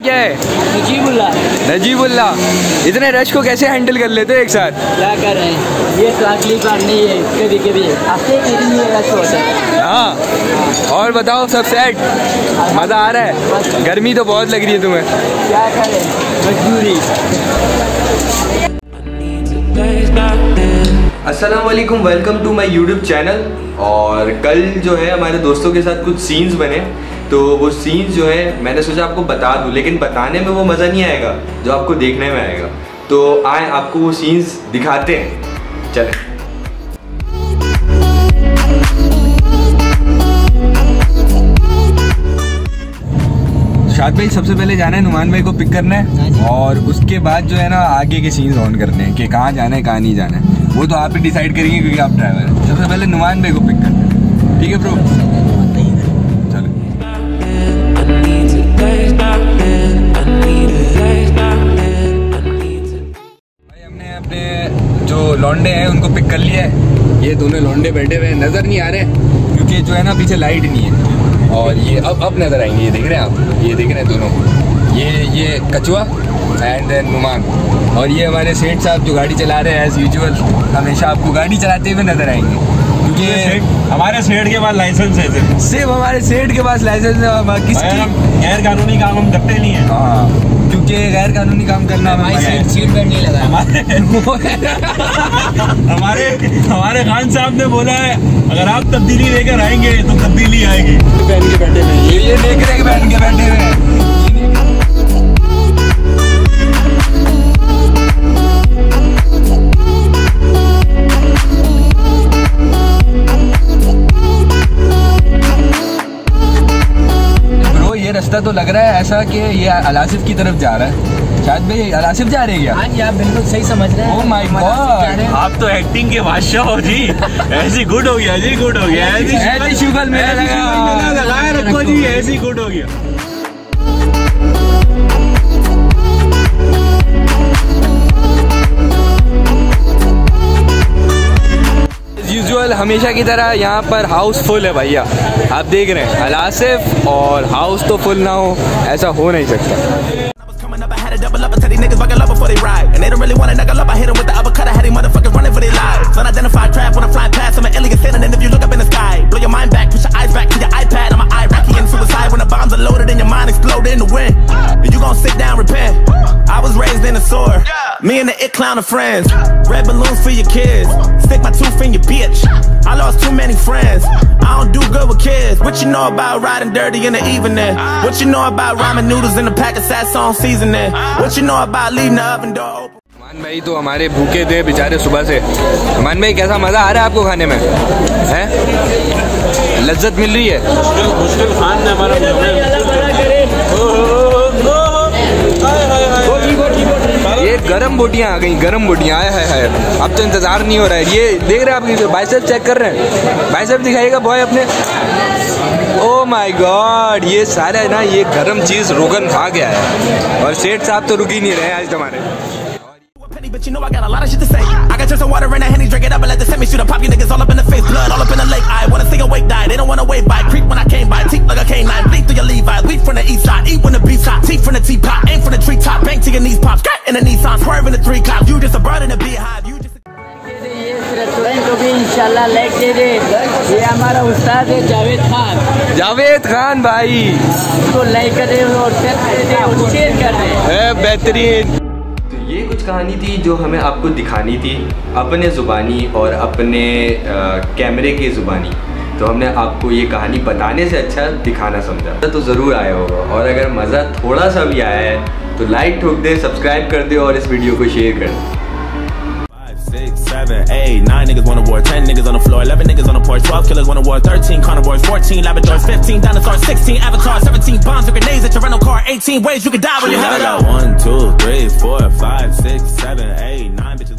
क्या है? नजीबुल्लाह। इतने रश को कैसे हैंडल कर लेते हो एक साथ? क्या कर रहे हैं, ये तो अगली बार नहीं है, कभी कभी हफ्ते के दिन ये रश होता है। हाँ, और बताओ सब सेट? मज़ा आ रहा है? गर्मी तो बहुत लग रही है तुम्हें। क्या करें, मजबूरी। अस्सलाम वालेकुम, welcome to my YouTube channel. और कल जो है हमारे दोस्तों के साथ कुछ सीन्स बने, तो वो सीन्स जो है मैंने सोचा आपको बता दूं, लेकिन बताने में वो मज़ा नहीं आएगा जो आपको देखने में आएगा। तो आए आपको वो सीन्स दिखाते हैं, चलें। शाद भाई सबसे पहले जाना है नुमान भाई को पिक करना है, और उसके बाद जो है ना आगे के सीन्स ऑन करने हैं कि कहाँ जाना है कहाँ नहीं जाना है, वो तो आप ही डिसाइड करेंगे क्योंकि आप ड्राइवर हैं। सबसे पहले नुमान भाई को पिक करना है, ठीक है ब्रो? चलो भाई, हमने अपने जो लौंडे हैं उनको पिक कर लिया है। ये दोनों लौंडे बैठे हुए नजर नहीं आ रहे क्योंकि जो है ना पीछे लाइट नहीं है, और ये अब नजर आएंगे। ये देख रहे हैं आप, ये देख रहे हैं दोनों, ये कछुआ एंड देन नुमान, और ये हमारे सेठ साहब जो गाड़ी चला रहे हैं एज यूजुअल, हमेशा आपको गाड़ी चलाते हुए नजर आएंगे क्योंकि हमारे सेठ के पास लाइसेंस है। सिर्फ हमारे सेठ के पास लाइसेंस है, किसकी गैर कानूनी काम हम करते नहीं है। हाँ, क्योंकि गैर कानूनी काम करना सीट बेल्ट नहीं लगा। हमारे खान साहब ने बोला है अगर आप तब्दीली लेकर आएंगे तो तब्दीली आएगी। पहन के बैठे हुए ये देख रहे पहन के बैठे हुए हैं। रास्ता तो लग रहा है ऐसा कि ये अलासिफ की तरफ जा रहा है। शायद भाई अलासिफ जा रहे हैं क्या? हाँ जी, आप बिल्कुल सही समझ रहे हैं। ओह माय गॉड, आप तो एक्टिंग के बादशाह हो जी। ऐसी गुड हो गया जी, गुड हो गया। ऐसी शुगर मेरा लगाया रखो जी, ऐसी गुड हो गया। यूजुअल हमेशा की तरह यहाँ पर हाउस फुल है भैया, आप देख रहे हैं। अलासिफ और हाउस तो फुल ना हो, ऐसा हो नहीं सकता। Me and the it clown of friends, red balloons for your kids, stick my tooth in your bitch. I lost too many friends, I don't do good with kids. What you know about riding dirty in the evening? What you know about ramen noodles in a pack of Sasson seasoning? What you know about leaving the oven door open? Numan भाई तो हमारे भूखे थे बेचारे सुबह से। नुमान भाई कैसा मज़ा आ रहा है आपको खाने में? हैं? लज्जत मिल रही है? मुश्किल खान ने हमारा ये गरम बोटियाँ आ गई, गरम बोटियाँ आया है। अब तो इंतज़ार नहीं हो रहा है। ये देख रहे हैं आप, बाइसेप चेक कर रहे हैं। बाइसेप दिखाइएगा बॉय अपने। ओह माय गॉड, ये सारा ना ये गरम चीज़ रोगन खा गया है, और सेठ साहब तो रुक ही नहीं रहे आज हमारे। But you know I got a lot of shit to say. I got just some water in a Henny, drink it up and let the semi shoot up. Pop you niggas all up in the face, blood all up in the lake. I wanna see a wake die, they don't wanna wave by. Creep when I came by, teeth like a canine, bleed through your Levi's. We from the east side, eat when the beat's hot. Teeth from the teapot, aim from the treetop, bang to your knees pop. Skirt in the Nissan, swerve in the 3 cops. You just a bird in a beehive. You just ये restaurant को भी इंशाल्लाह like they दे। ये हमारा उस्ताद है जावेद खान। जावेद खान भाई तो like कर दे और शेयर कर दे। बेहतरीन। ये कुछ कहानी थी जो हमें आपको दिखानी थी अपने ज़ुबानी और अपने कैमरे की ज़ुबानी, तो हमने आपको ये कहानी बताने से अच्छा दिखाना समझा। तो ज़रूर आया होगा, और अगर मज़ा थोड़ा सा भी आया है तो लाइक ठोक दे, सब्सक्राइब कर दे और इस वीडियो को शेयर कर दे। 6, 7, 8, 9 niggas on the war, 10 niggas on the floor, 11 niggas on the porch, 12 killers on the war, 13 carnivores, 14 Labradors, 15 dinosaurs, 16 avatars, 17 bombs and grenades at your rental car, 18 ways you could die when you have it out. 1, 2, 3, 4, 5, 6, 7, 8, 9 bitches.